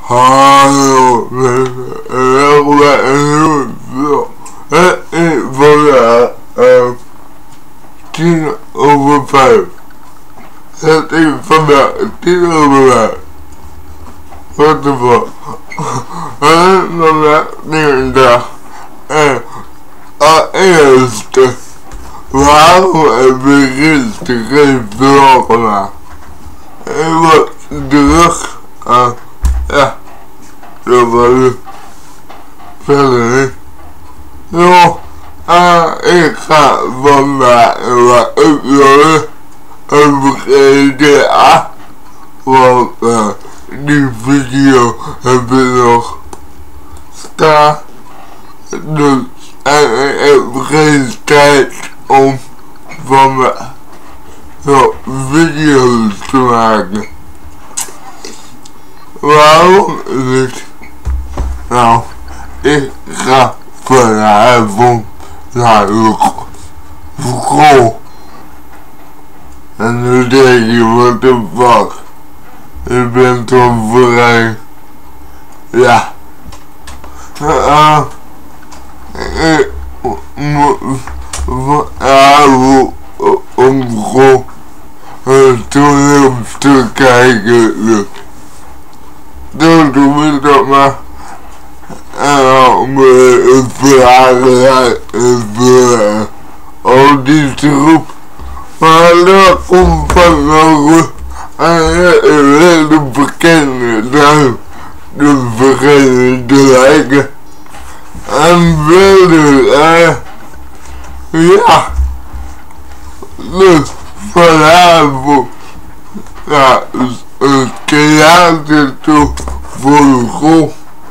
Hallo mensen, welkom bij een nieuwe vlog. Het is vandaag 5:10. Het is vandaag 5:10. What the fuck? Het is vandaag een dag. En als eerste, waarom heb ik gisteren geen vlog gemaakt? Ik was druk aan. Ja, dat was het. Verder niet. Yo, ik ga vandaag wat uploaden over GTA. Want die video heb ik nog staan. Dus ik heb geen tijd om van me video's te maken. Waarom niet? Nou, ik ga vanavond naar de school. En nu denk je, what the fuck? Je bent toch vrij? Ja. Ik moet vanavond om gewoon een toneel te kijken. Dus. Dan doe ik dat maar. En dan moet ik het vragen uit het al die troep. Maar dat komt van nog goed. En een hele bekende duim. Dus vergeten te liken. En verder, ja. Dus vanavond, ja, een theater toe voor de school.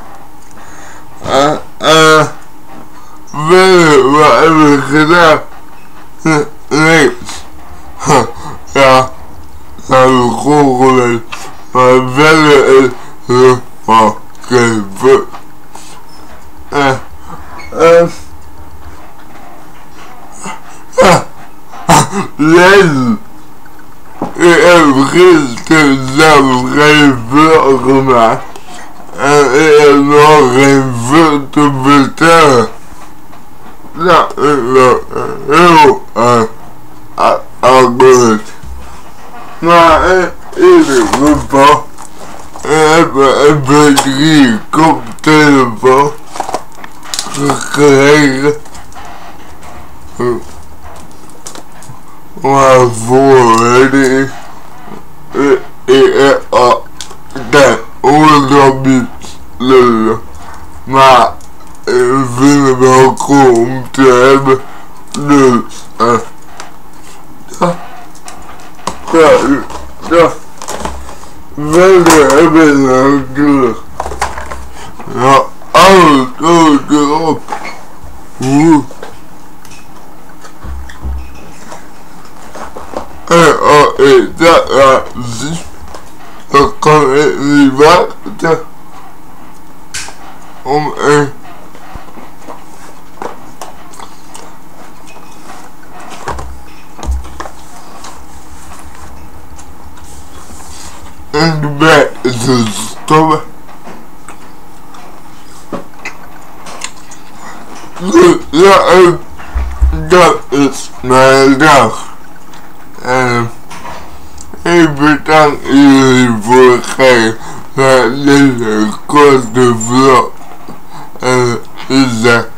Verder, wat heb ik gedaan? Niks. Ja, naar de school geweest. Maar verder is helemaal geen fuck. Lezen. Ik heb gisteren zelf geen vlog gemaakt. En ik heb nog geen vlog te vertellen. Nou, ik ben heel akkoord. Maar in ieder geval, ik heb een beetje koptelefoon gekregen. Maar voor weet ik heb al de oordopjes lullen. Maar ik vind het wel cool om te hebben. Dus, ja. Verder heb ik natuurlijk. Ja, alles doet erop. En als ik dat laat zien, dan kan ik niet wachten om in de bed te stoppen. Dus ja, dat is mijn dag. En ik bedank jullie voor het kijken naar deze korte vlog. En ik zeg